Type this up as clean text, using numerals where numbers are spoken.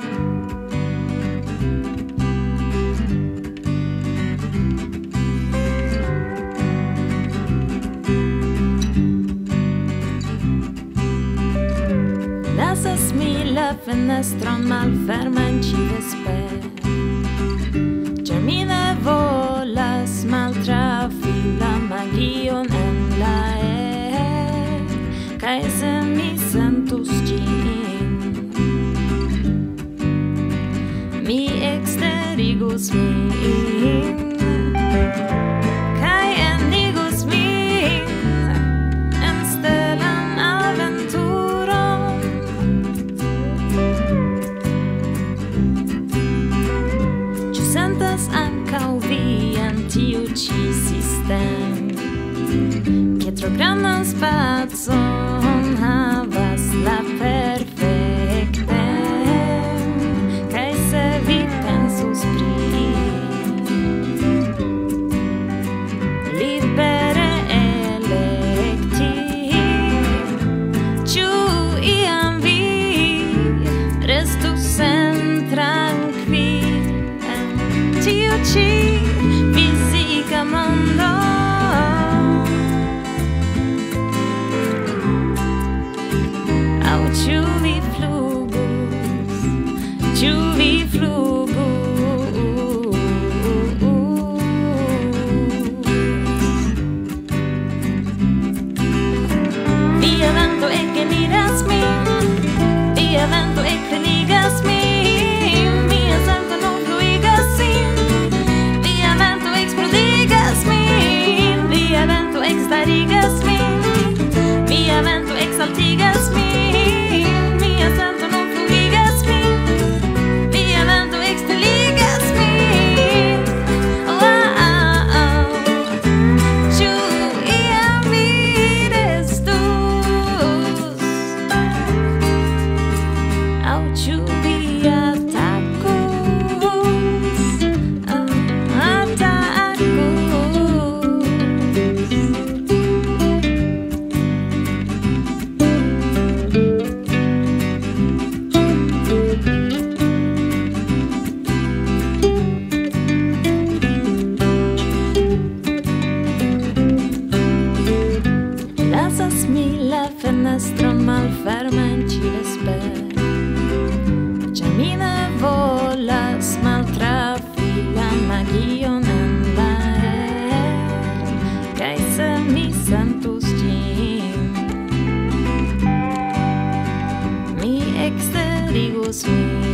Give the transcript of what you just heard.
Lasas mi la fenestron malfermen ci vesper. Germine volas maltrafi la magion en la air, kai se mi sentus gin, mi exterigus min, kai enigus min en stelan aventuron. Ci sentas ancau vi en tiu ci sistem, che tro grandan spazon havas la perfektem, kai se vi pensus pri libere elekti, ĉu iam vi restus sentrankvil en tiu ĉi fizika mondo? Aŭ ĉu vi flugus, ĉu vi flugus? Via vento ekeniras min, via vento ekplenigas min, mia sento nun fluigas sin, via vento eksplodigas min, via vento ekstarigas min, via vento eksaltigas min, mia sento nun fluigas min, via vento eksteligas min. Ĉu iam vi restus, aŭ ĉu vi atakus, lasas mi la fenestron malfermen ci vesper, ĉar mi ne volas maltrafi la magion en la air, kaj se mi sentus ĝin, mi eksterigus min.